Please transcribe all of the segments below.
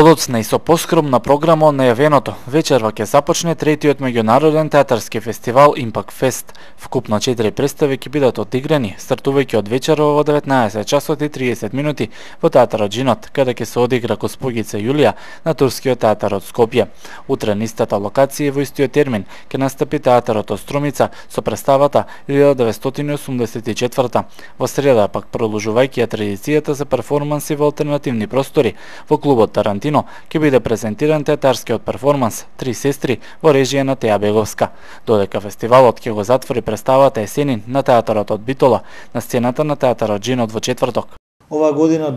Подоцна и со поскромна програма од најавеното, вечерва ќе започне третиот меѓународен театарски фестивал Импакт Фест. Вкупно 4 представи ќе бидат одиграни, стартувајќи од вечерва во 19 часот и 30 минути во театарот Джинот, каде ќе се одигра Госпогица Јулија на Турскиот театар од Скопје. Утре на истата локација во истиот термин ќе настапи театарот од Струмица со представата 1984. Во среда пак продолжувајќи ја традицијата за перформанси во алтернативни простори, во клубот Тарантино ќе биде презентиран театарскиот перформанс Три сестри во режија на Теја Беговска, додека фестивалот ќе го затвори представата Есенин на театарот од Битола на сцената на театарот Джинот во четврток. Оваа година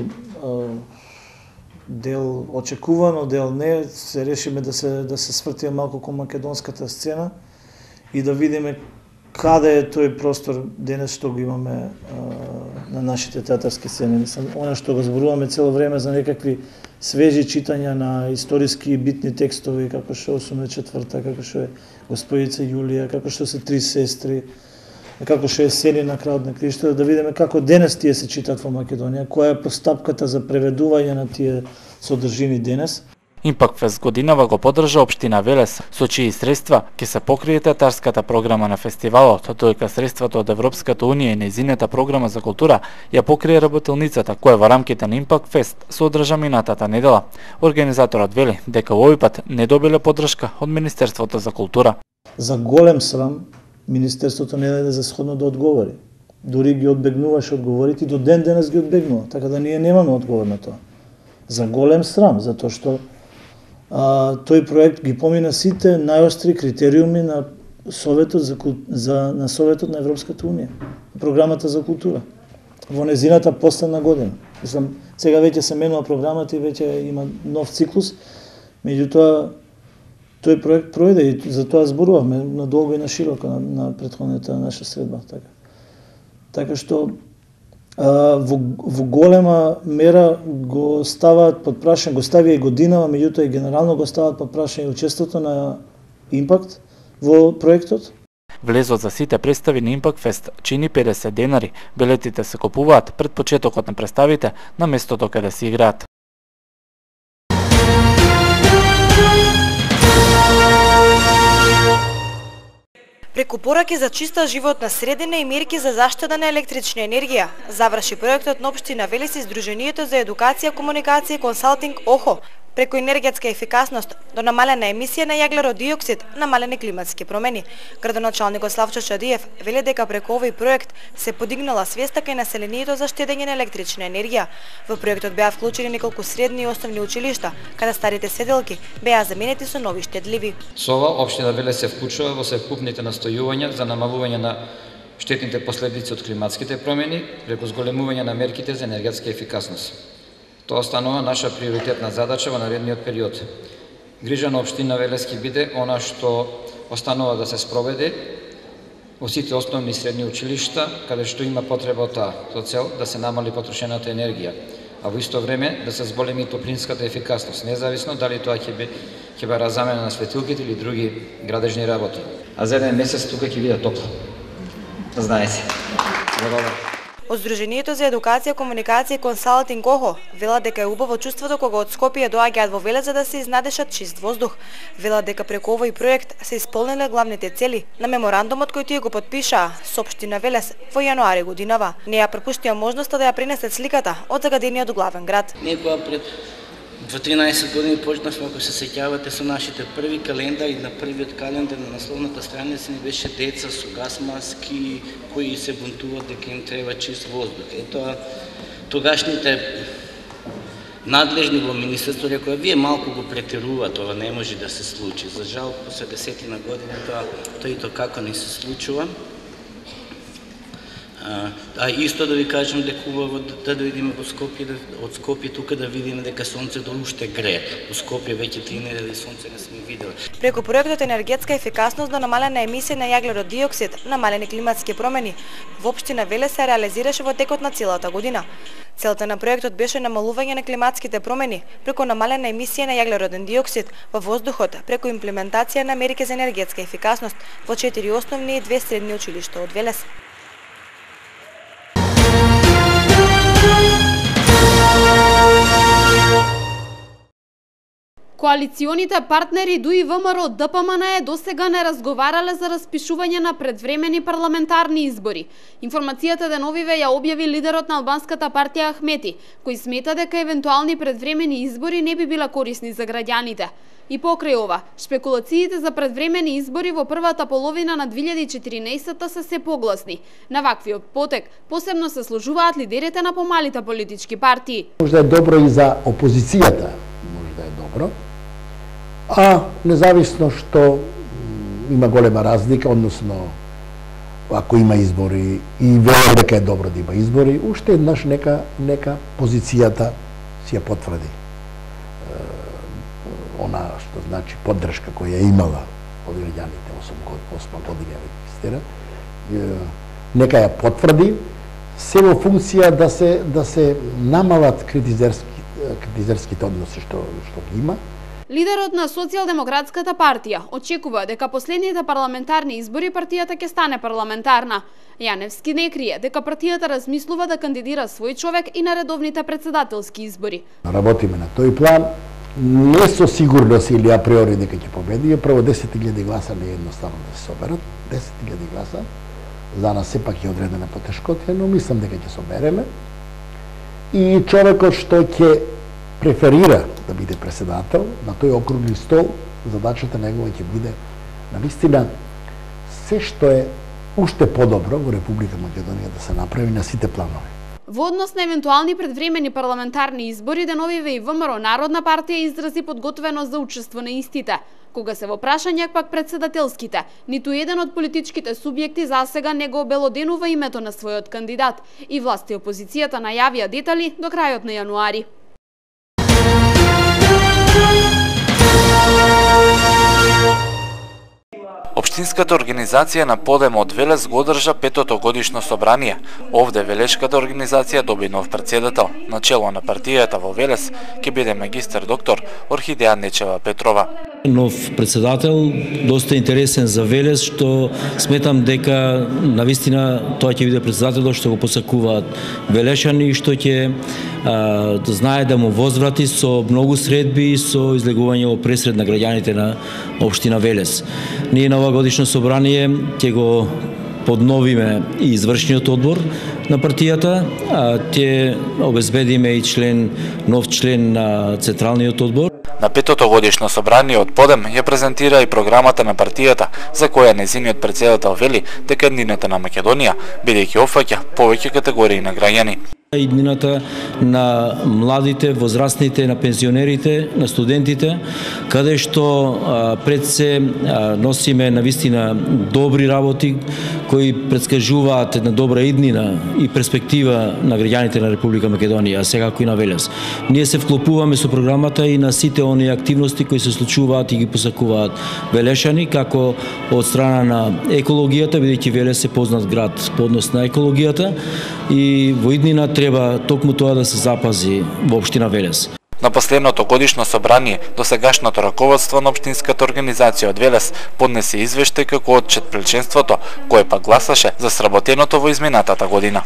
дел очекувано, дел не, се решиме да се свртиме малку кон македонската сцена и да видиме каде е тој простор денес што го имаме на нашите театарски сцени. Она што го зборуваме цело време за некакви свежи читања на историски и битни текстови, како што е 84-та, како што е Госпогица Јулија, како што се Три сестри, како што е Есенин на крајот на краиштата, да видиме како денес тие се читат во Македонија, која е постапката за преведување на тие содржини денес. Импакт Фест годинава го поддржа општина Велес, со чии средства ќе се покрие театарската програма на фестивалот, додека средствата од Европската унија и нејзината програма за култура ја покрие работелницата, која во рамките на Импакт Фест се одржа минатата недела. Организаторот вели дека овој пат не добиле поддршка од Министерството за култура. За голем срам, Министерството не даде за сходно да одговори. Дури ги одбегнуваше одговорите и до ден денес ги одбегнува, така да ние немаме одговор на тоа. За голем срам, затоа што тој проект ги помина сите најостри критериуми на Советот на Советот на Европската унија, програмата за култура во незината последна година. Сега веќе се менува програмата и веќе има нов циклус, меѓутоа тој проект пројде и за тоа зборувавме надолго и на широко на претходната наша средба. Така што во голема мера го ставаат под прашање, го ставија и годинава, меѓутоа и генерално го ставаат под прашање учеството на Импакт во проектот. Влезот за сите представи на Импакт Фест чини 50 денари. Билетите се купуваат пред почетокот на представите на местото каде се играат. Преку пораки за чиста животна средина и мерки за заштита на електрична енергија, заврши проектот на општина Велес и Сдруженијето за едукација, комуникација и консалтинг ОХО, преку енергетска ефикасност до намалена емисија на јаглерод диоксид, намалени климатски промени. Градоначалникот Славчо Чадиев вели дека преку овој проект се подигнала свеста кај населението за штедење на електрична енергија. Во проектот беа вклучени неколку средни и основни училишта, каде старите седелки беа заменети со нови штедливи. Со ова општина Велес се вклучува во севкупните настојувања за намалување на штетните последици од климатските промени преку зголемување на мерките за енергетска ефикасност. Тоа останува наша приоритетна задача во наредниот период. Грижа на општина Велес ќе биде она што останува да се спроведе во сите основни и средни училишта, каде што има потреба од таа, со цел да се намали потрошената енергија, а во исто време да се зголеми топлинската ефикасност, независно дали тоа ќе биде замена на светилките или други градежни работи. А за еден месец тука ќе биде топло. Знаете. Од Сдруженијето за едукација, комуникација и консалтинг ОХО велат дека е убаво чувството кога од Скопје доаѓаат во Велес за да се изнадешат чист воздух. Велат дека преку овој проект се исполниле главните цели на меморандумот кој тие го потпишаа со општина Велес во јануари годинава. Не ја пропуштија можноста да ја пренесат сликата од загадениот главен град. Некоја пред 13 години почнавме, ако се сеќавате, со нашите први календари. На првиот календар на насловната страница ни беше деца со газ маски кои се бунтуват дека им треба чист воздух. Ето, тогашните надлежни во министерството рекоа, вие малку го претерува, тоа не може да се случи. За жал, после 10 години тоа како не се случува. А исто да ви кажем дека убаво да дојдеме во Скопје, од Скопје тука да видиме дека сонцето уште грее. Во Скопје веќе 3 недели сонце не сме видели. Преку проектот енергетска ефикасност до намалена емисија на јаглерод диоксид, намалени климатски промени, во општина Велес се реализираше во текот на целата година. Целта на проектот беше намалување на климатските промени преку намалена емисија на јаглероден диоксид во воздухот преку имплементација на мерки за енергетска ефикасност во 4 основни и 2 средни училишта од Велес. Коалиционите партнери ДУИ, ВМРО, ДПМН досега не разговарале за распишување на предвремени парламентарни избори. Информацијата деновиве ја објави лидерот на албанската партија Ахмети, кој смета дека евентуални предвремени избори не би била корисни за граѓаните. И покрај ова, шпекулациите за предвремени избори во првата половина на 2014 се се погласни. На ваквиот потек посебно се сложуваат лидерите на помалите политички партии. Можда е добро и за опозицијата, можда е добро, а независно што има голема разлика, односно ако има избори и верувам дека е добро да има избори, уште еднаш нека позицијата си ја потврди. Она што значи поддршка која е имала од граѓаните 8 години регистрира, нека ја потврди, се во функција да се намалат критизерските односи што ги има. Лидерот на Социјалдемократската партија очекува дека последните парламентарни избори партијата ќе стане парламентарна. Јаневски не крие дека партијата размислува да кандидира свој човек и на редовните председателски избори. Работиме на тој план. Не со сигурност или априори дека ќе победи, прво 10.000 гласа не е едноставно да се соберат, 10.000 гласа, за нас сепак е одредена потешкотија, но мислам дека ќе собереме. И човекот што ќе преферира да биде председател на тој округли стол, задачата негова ќе биде навистина се што е уште подобро во Република Македонија да се направи на сите планови. Во однос на евентуални предвремени парламентарни избори, деновиве и ВМРО Народна партија изрази подготвеност за учество на истите. Кога се во прашање пак председателските, ниту еден од политичките субјекти засега не го обелоденува името на својот кандидат и власт и опозицијата најавија детали до крајот на јануари. Општинската организација на Подем од Велес го одржа 5-то годишно собрание. Овде Велешката организација доби нов председател. Начело на партијата во Велес ќе биде магистар доктор Орхидеја Нечева Петрова. Нов председател, доста интересен за Велес, што сметам дека навистина тоа ќе биде председател што го посакуваат велешани, што ќе знае да му возврати со многу средби и со излегување во пресред на граѓаните на општина Велес. Ние на ова годишно собрание ќе го подновиме и извршниот одбор на партијата, ќе обезбедиме и нов член на централниот одбор. На 5-то годишно собрание од Подем ја презентира и програмата на партијата, за која незиниот председател вели дека иднината на Македонија бидејќи опфаќа повеќе категории на граѓани. Иднината на младите, возрастните, на пензионерите, на студентите, каде што пред се носиме навистина добри работи кои предскажуваат една добра иднина и перспектива на граѓаните на Република Македонија, секако и на Велес. Ние се вклопуваме со програмата и на сите оние активности кои се случуваат и ги посакуваат велешани, како од страна на екологијата, бидејќи Велес е познат град по однос на екологијата и во иднина треба токму тоа да се запази во општина Велес. На последното годишно собрание, досегашното раководство на општинската организација од Велес поднесе извештај како отчет пред членството, кој пак гласаше за сработеното во изминатата година.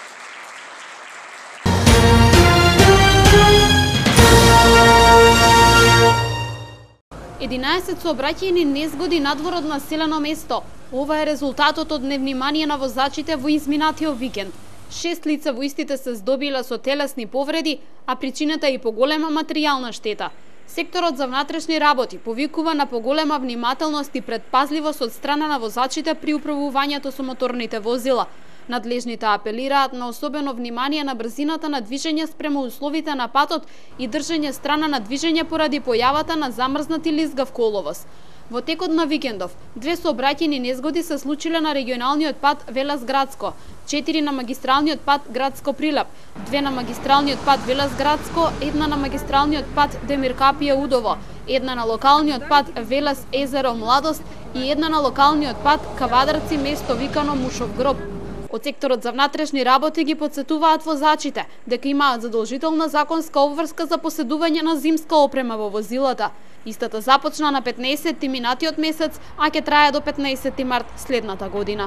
Единаесет сообраќајни незгоди надвор од населено место. Ова е резултатот од невнимание на возачите во изминатиот викенд. 6 лица во истите се здобила со телесни повреди, а причината е и поголема материјална штета. Секторот за внатрешни работи повикува на поголема внимателност и предпазливост од страна на возачите при управувањето со моторните возила. Надлежните апелираат на особено внимание на брзината на движење спрема условите на патот и држење страна на движење поради појавата на замрзнат или лизгав коловоз. Во текот на викендов, 2 сообраќајни незгоди се случиле на регионалниот пат Велес-Градско, 4 на магистралниот пат Градско-Прилеп, 2 на магистралниот пат Велес-Градско, 1 на магистралниот пат Демир Капија-Удово, 1 на локалниот пат Велес-Езеро Младост и 1 на локалниот пат Кавадарци место викано Мушов гроб. Од секторот за внатрешни работи ги потсетуваат возачите дека имаат задолжителна законска обврска за поседување на зимска опрема во возилата. Истата започна на 15 минатиот месец, а ќе трае до 15 март следната година.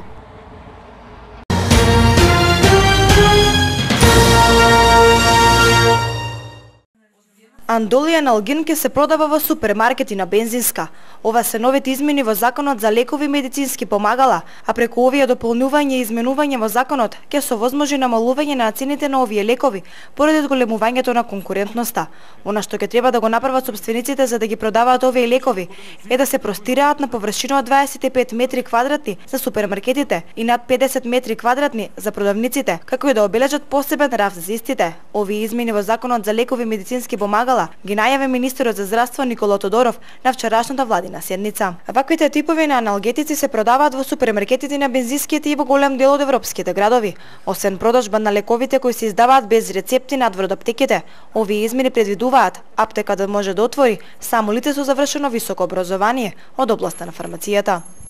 Андол и аналгин ќе се продава во супермаркети на бензинска. Ова се новите измени во Законот за лекови и медицински помагала, а преку овие дополнување и изменување во законот ќе се овозможи намалување на цените на овие лекови поради големувањето на конкурентноста. Она што ќе треба да го направат сопствениците за да ги продаваат овие лекови е да се простираат на површина од 25 метри квадратни за супермаркетите и над 50 метри квадратни за продавниците, како и да обележат посебен рафт за истите. Овие измени во Законот за лекови и медицински помагала ги најави министерот за здравство Никола Тодоров на вчерашната владина седница. Ваквите типови на аналгетици се продаваат во супермаркетите на бензинските и во голем дел од европските градови. Освен продажба на лековите кои се издаваат без рецепти надвор од аптеките, овие измени предвидуваат аптека да може да отвори само лице со завршено високо образование од областа на фармацијата.